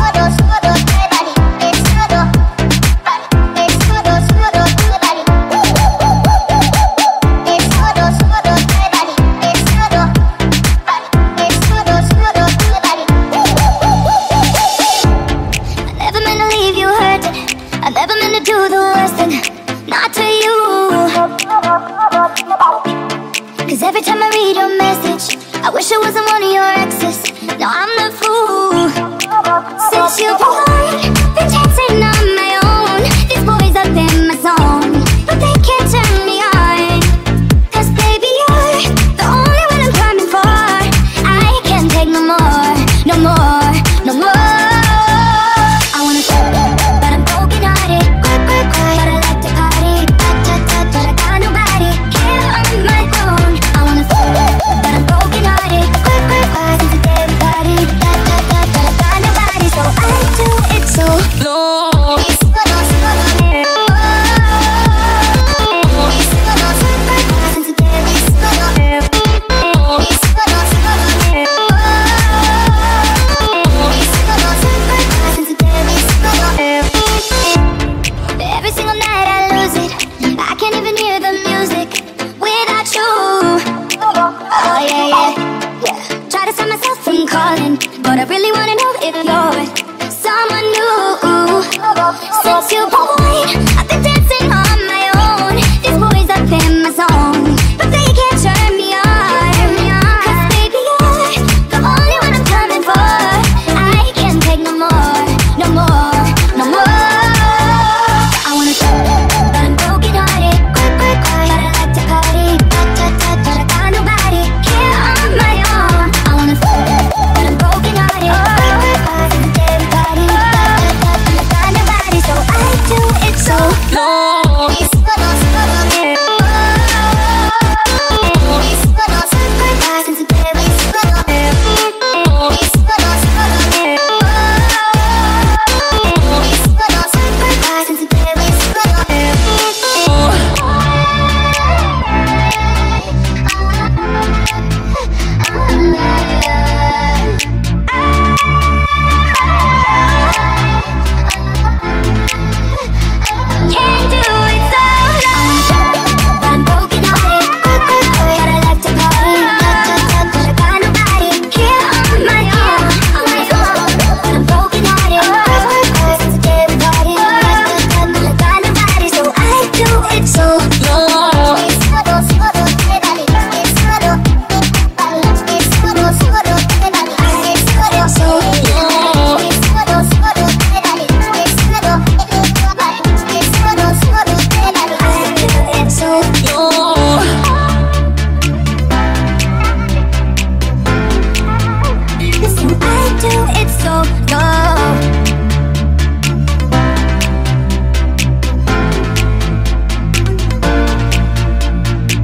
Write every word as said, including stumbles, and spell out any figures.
I never meant to do the worst thing, not to you. Cause every time I read your message, I wish I wasn't one of your exes. No, I'm the fool. Since you born, been chasing on my own. These boys up in my zone, but they can't turn me on. Cause baby, you're the only one I'm coming for. I can't take no more, no more, no more. I wanna stop, but I'm broken hearted. Cry, cry, cry, but I like to party. Ta, ta, ta, but I got nobody here on my own. I wanna stop, but I'm broken hearted. Cry, cry, cry, since the day we party. Ta, ta, ta, but I got nobody, so I do it so low. Every single night I lose it. I can't even hear the music without you. Oh yeah, yeah, yeah. Try to stop myself from calling, but I really wanna know if you're someone new. Since you